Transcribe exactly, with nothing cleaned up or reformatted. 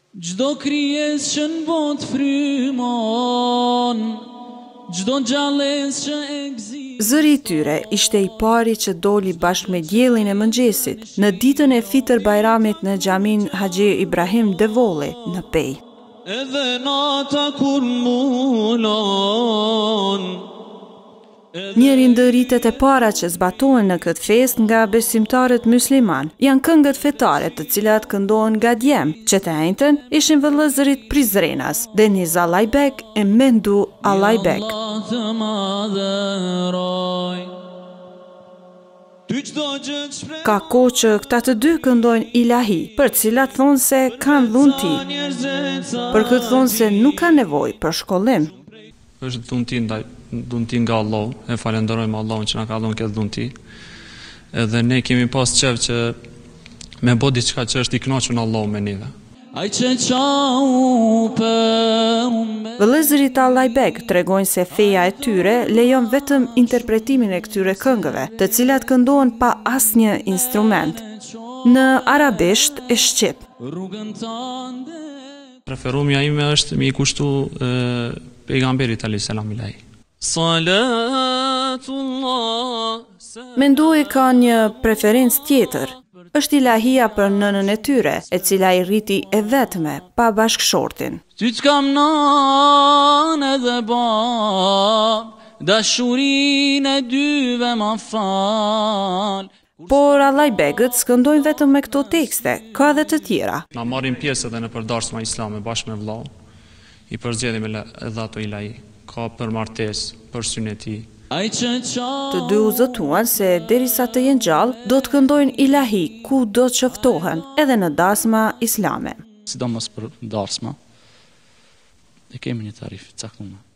Gjdo krijes që në botë frymon, gjdo gjallës që ekziston. Zëri i tyre ishte i pari që doli bashkë me diellin e mëngjesit, në ditën e Fitër Bajramit në xhamin Haxhi Ibrahim Devolli në Pej. Edhe nata kur mbulon. Njëri ndër ritet e para që zbatohen në këtë fest nga besimtarët musliman janë këngët fetare të cilat këndohen nga djem, që të njëjtën ishin vëllezërit Prizrenas, Deniz Allajbek e Mendu Allajbek. Ka kohë që këta të dy këndojnë ilahi, për cilat thonë se kanë dhunti, për këtë thonë se nuk ka nevojë për shkollim. Është dhunti ndaj dhunti nga Allahu, e falenderojmë Allahun që na ka dhënë këtë dhunti. Edhe ne kemi pas qef që me bë diçka që është i kënaqur Allahu me neve. Vëllezërit Allajbek tregojnë se feja e tyre lejon vetëm interpretimin e këtyre këngëve, të cilat këndohen pa asnjë instrument, në arabisht e shqip. Preferumja ime është mi kushtu e, pejgamberit alayhis salam ilahi. Salatullah. Mendoj ka një preferencë tjetër. Është ilahia për nënën e tyre, e cila i rriti e vetme, pa bashkëshortin. Ty t'kam nan edhe bab, dashurin e dyve ma fal. Por Allajbekët skëndojnë vetëm me këto tekste, ka edhe të tjera. Na marrim pjesë edhe në përdarsma islame bashkë me vllau, i përzgjedhim edhe ato ilahi, ka për martesë, për syneti. Të dy u zotuan se derisa të jenë gjallë, do të këndojnë ilahi ku do të qoftohen, edhe në dasma islame. Sidomos për darsma, e kemi një tarif të caktuar.